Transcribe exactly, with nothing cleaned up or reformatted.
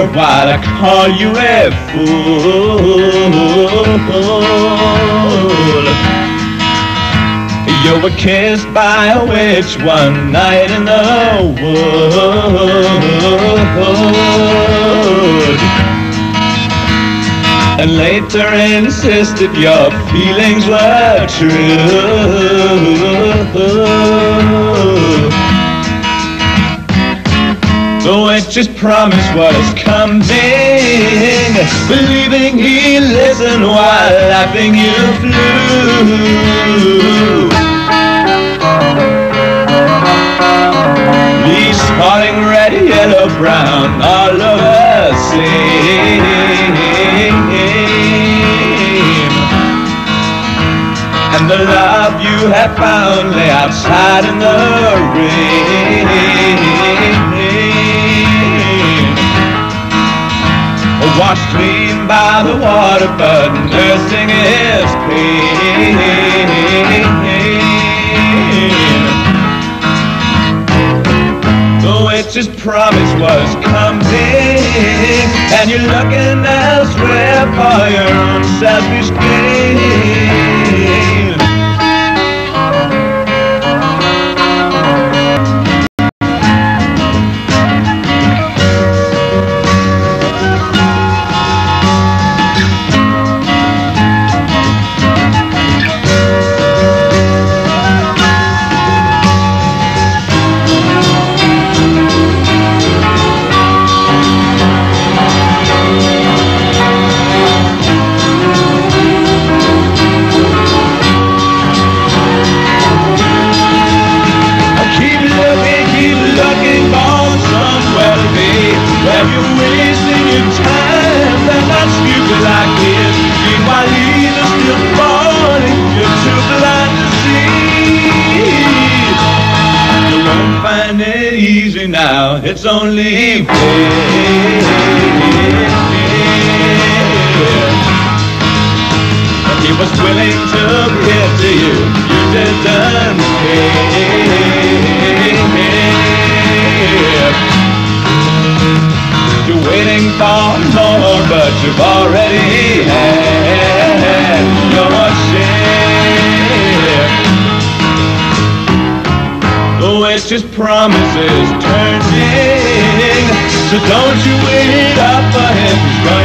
while I call you a fool. You were kissed by a witch one night in the wood, and later insisted your feelings were true. The witch's promise was coming, believing he listened while laughing you flew. Me spotting red, yellow, brown, all over same. And the love you have found lay outside in the rain, washed clean by the water, but nursing his pain. The witch's promise was coming, and you're looking elsewhere for your own selfish gain. Now it's only fair. He was willing to give to you, you didn't care. You're waiting for more, but you've already had your share. The witch's promises turning, so don't you wait up for him.